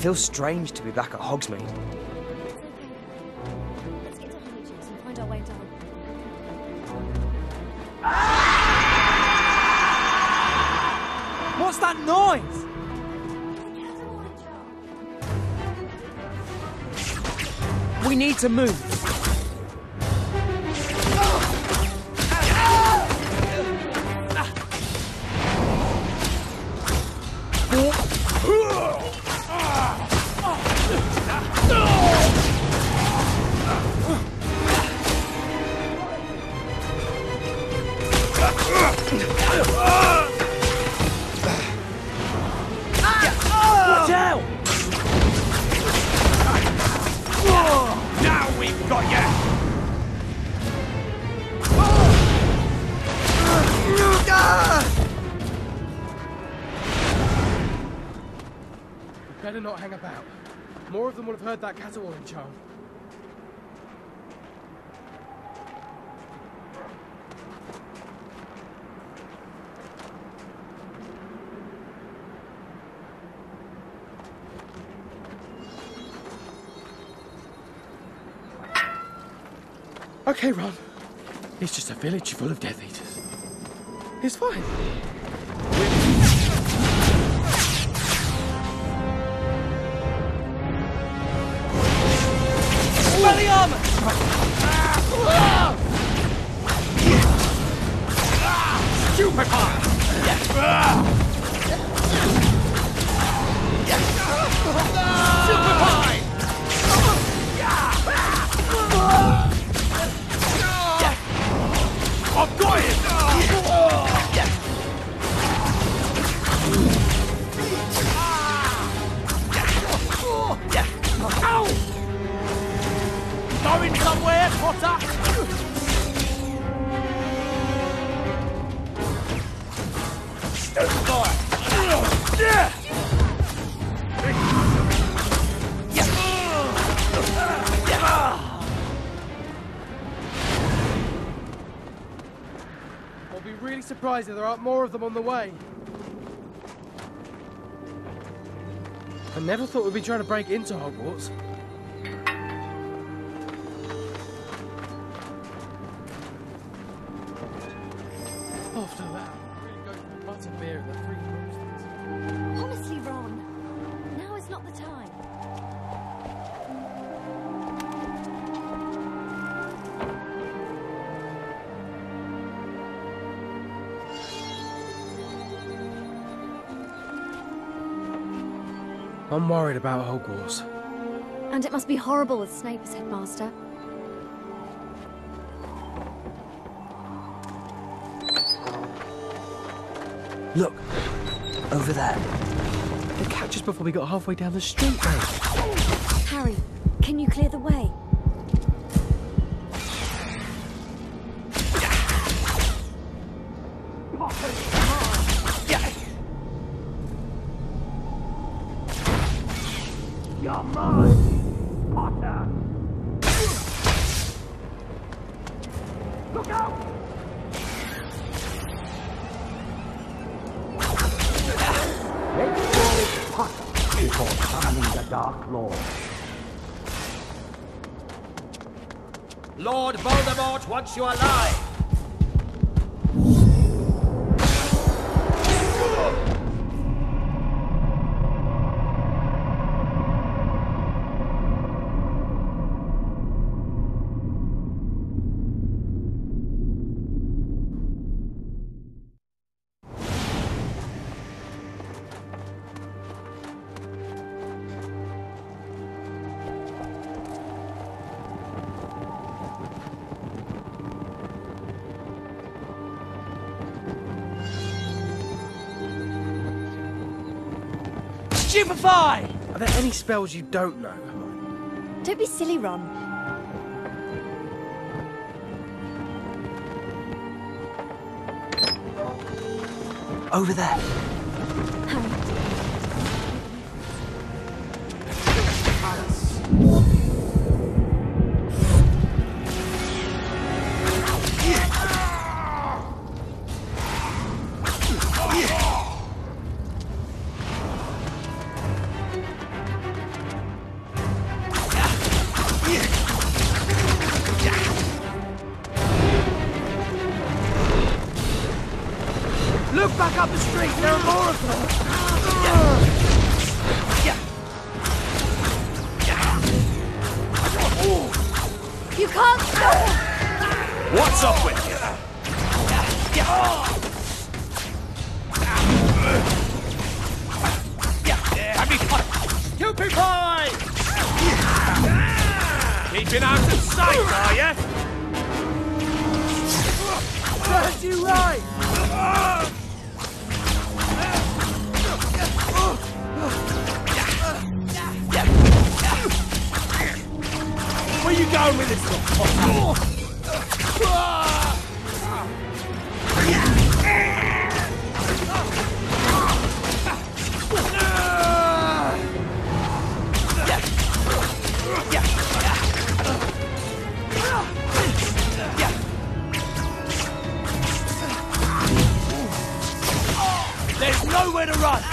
feels strange to be back at Hogsmeade. It's okay. Let's get to Hallows and find our way down. What's that noise? We need to move. Watch out! Now we've got you! We better not hang about. More of them will have heard that caterwauling charm. Okay, Ron. It's just a village full of Death Eaters. It's fine. Smell the armor! Stupefy! Stupefy! I've got it! Ow! Going somewhere, Potter? I'll be really surprised if there aren't more of them on the way. I never thought we'd be trying to break into Hogwarts. After that, I'm really going for a butterbeer at the Three Roasters. Honestly, Ron, now is not the time. I'm worried about Hogwarts. And it must be horrible with Snape as headmaster. Look, over there. They catch us before we got halfway down the street, mate. Harry, can you clear the way? You're mine, Potter! Look out! Let's call it Potter before summoning the Dark Lord. Lord Voldemort wants you alive! Stupefy! Are there any spells you don't know, Hermione? Don't be silly, Ron. Over there. Harry. back up the street! There are more of them! You can't stop! What's up with you? Have me stupefy! Keeping out of sight, are you? Serves you right! Where you going with this one? There's nowhere to run!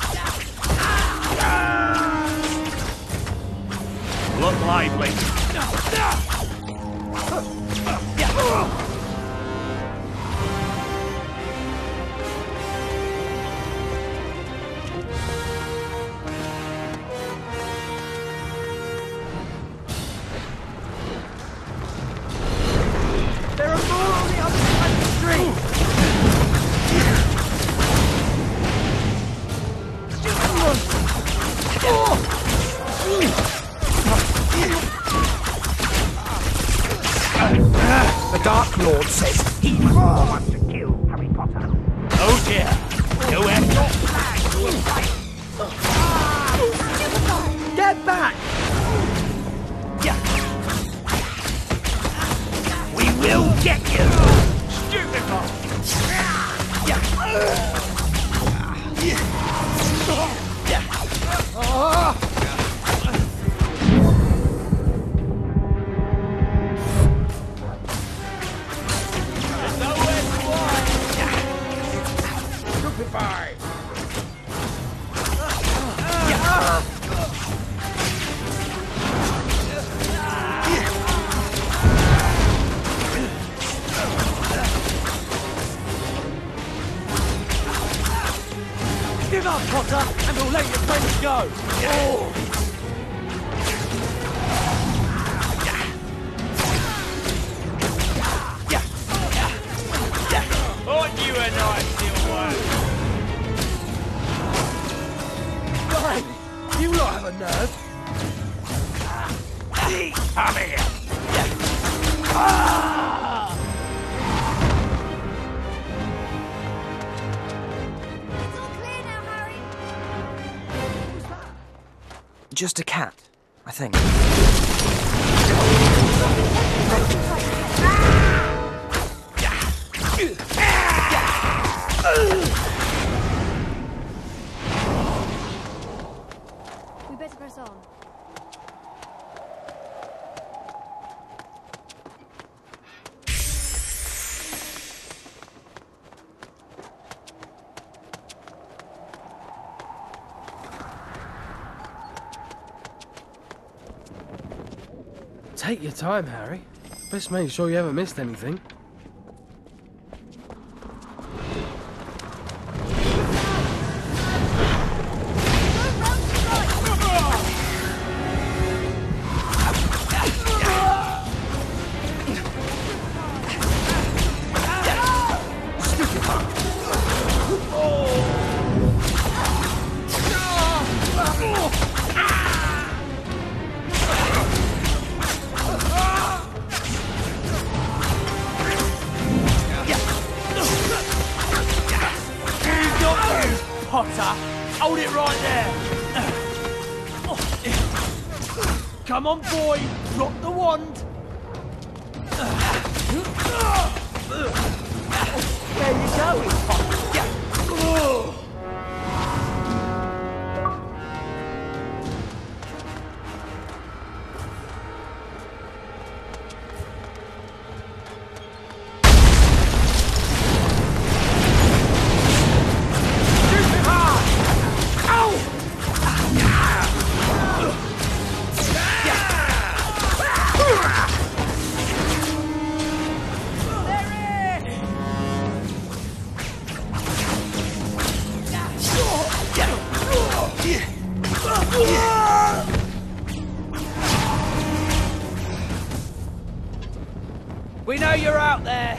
Look lively. There are more on the other side of the street! The Dark Lord says he wants to kill Harry Potter. Oh dear. Nowhere Get back! we will get you. Stupefy. Give up, Potter, and we'll let your friends go! Thought you and I still work. Fine! You lot have a nerve! Come here. It's all clear now, Harry. Just a cat, I think. We better press on. Take your time, Harry. Best make sure you haven't missed anything. Potter, hold it right there! Come on, boy! Drop the wand! There you go, Potter! We know you're out there!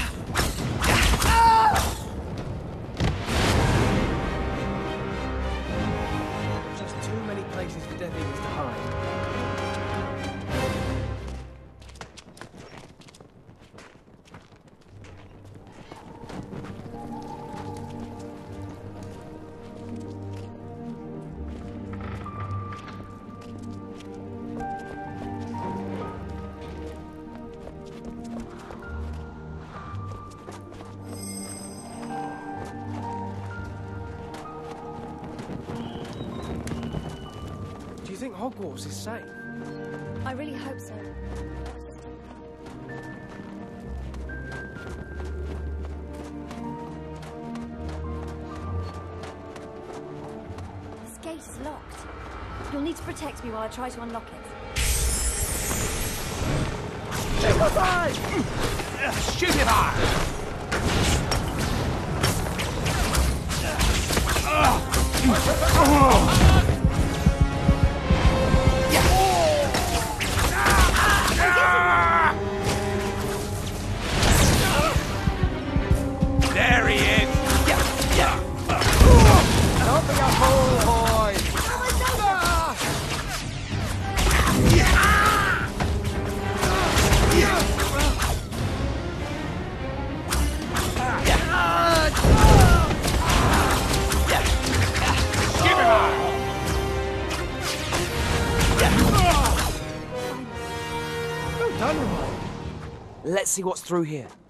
Just too many places for Death Eaters to hide. Do you think Hogwarts is safe? I really hope so. This gate is locked. You'll need to protect me while I try to unlock it. Stupefy! There he is! Don't be a fool, boy! Well done, Ryan. Let's see what's through here.